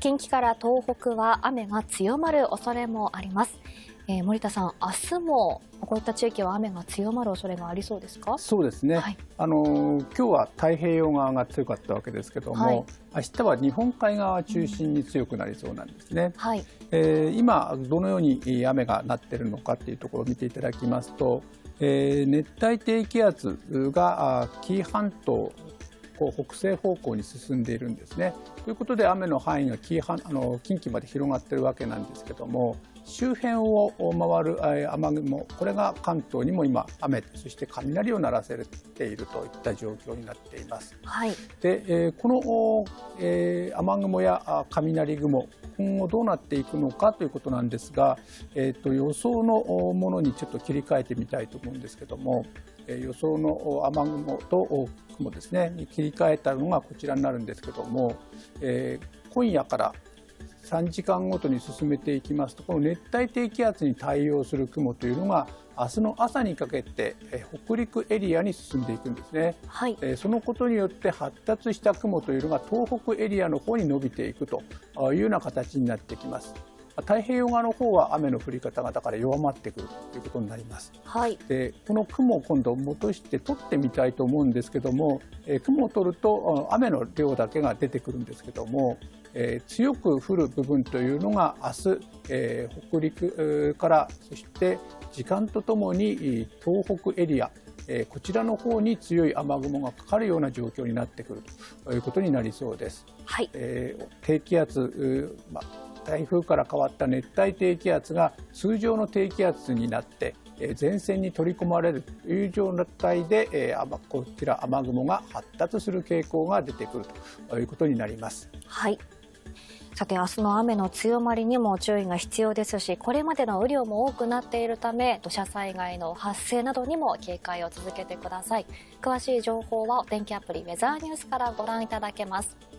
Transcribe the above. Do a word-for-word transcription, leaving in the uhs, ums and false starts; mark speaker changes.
Speaker 1: 近畿から東北は雨が強まる恐れもあります。えー、森田さん、明日もこういった地域は雨が強まる恐れがありそうですか？
Speaker 2: そうですね、はい、あの今日は太平洋側が強かったわけですけども、はい、明日は日本海側中心に強くなりそうなんですね。はい、えー、今どのように雨がなっているのかというところを見ていただきますと、えー、熱帯低気圧が紀伊半島北西方向に進んでいるんですね。ということで雨の範囲が紀伊半あの近畿まで広がっているわけなんですけども、周辺を回る雨雲、これが関東にも今雨、そして雷を鳴らせているといった状況になっています。はい、でこの、えー、雨雲や雷雲、今後どうなっていくのかということなんですが、えー、と予想のものにちょっと切り替えてみたいと思うんですけども、予想の雨雲と雲ですねに切り替えたのがこちらになるんですけども、えー、今夜からさんじかんごとに進めていきますと、この熱帯低気圧に対応する雲というのが明日の朝にかけて北陸エリアに進んでいくんですね。はい、そのことによって発達した雲というのが東北エリアの方に伸びていくというような形になってきます。太平洋側の方は雨の降り方がだから弱まってくるということになります。はい、でこの雲を今度戻して取ってみたいと思うんですけども、え雲を取ると雨の量だけが出てくるんですけども、えー、強く降る部分というのが明日、えー、北陸からそして時間とともに東北エリア、えー、こちらの方に強い雨雲がかかるような状況になってくるということになりそうです。はい、えー、低気圧、まあ台風から変わった熱帯低気圧が通常の低気圧になって前線に取り込まれるという状態でこちら雨雲が発達する傾向が出てくるということになります。はい、さて明日の雨の強まりにも注意が必要ですし、これまでの雨量も多くなっているため土砂災害の発生などにも警戒を続けてください。詳しい情報はお天気アプリウェザーニュースからご覧いただけます。